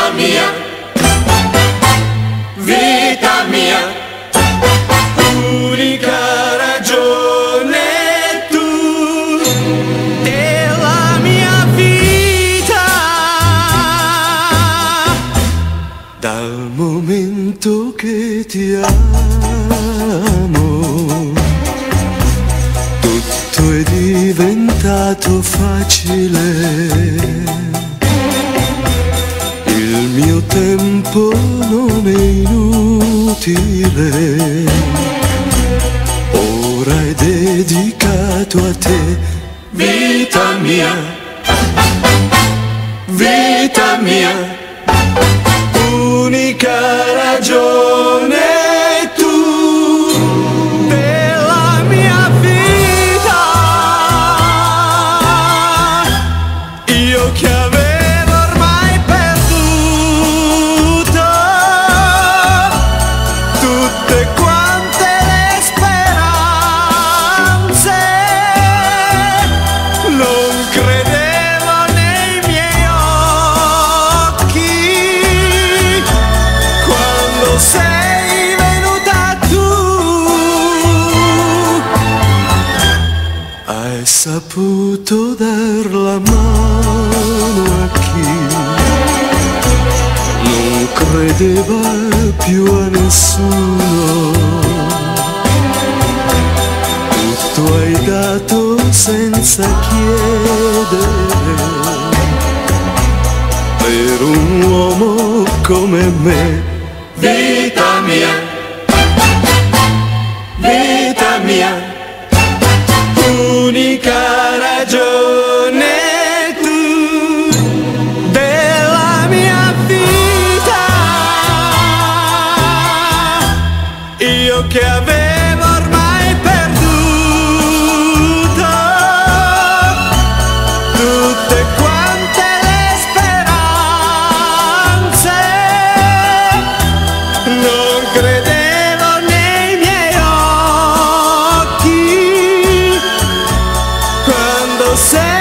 mia, vita mia, unica ragione tu della mia vita. Dal momento che ti amo, tutto è diventato facile. Il mio tempo non è inutile, ora è dedicato a te. Vita mia, vita mia, unica ragione tu della mia vita. Io che avevo ormai perduto tutte quante le speranze, non credevo nei miei occhi quando sei venuta tu. Hai saputo dar la mano a chi non credeva più a nessuno. Tutto hai dato senza chiedere per un uomo come me. Vita mia, vita mia, unica ragione tu della mia vita. Io che avevo ormai perduto tutte quante le speranze, non credevo nei miei occhi quando sei